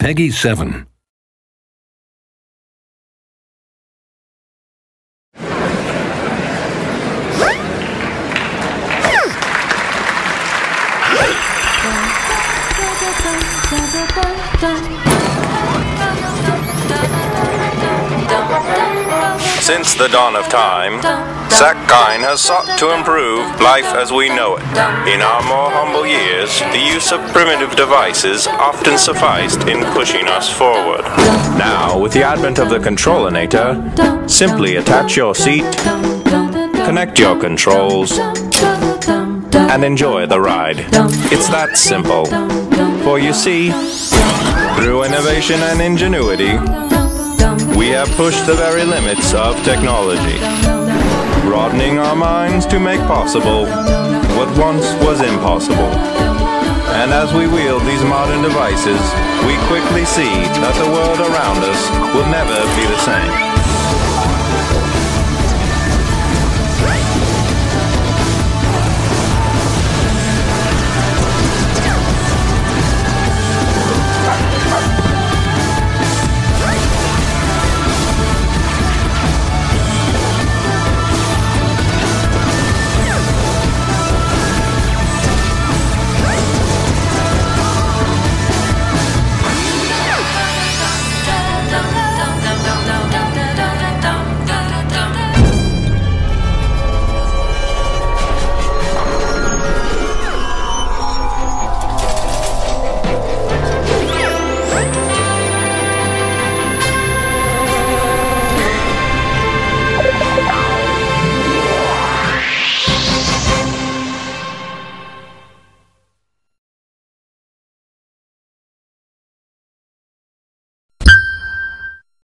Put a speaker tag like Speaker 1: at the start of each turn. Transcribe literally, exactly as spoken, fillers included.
Speaker 1: Peggy seven.
Speaker 2: Since the dawn of time, Sackkind has sought to improve life as we know it. In our more humble years, the use of primitive devices often sufficed in pushing us forward. Now, with the advent of the Controlinator, simply attach your seat, connect your controls, and enjoy the ride. It's that simple. For you see, through innovation and ingenuity, we have pushed the very limits of technology, broadening our minds to make possible what once was impossible. And as we wield these modern devices, we quickly see that the world around us will never be the same.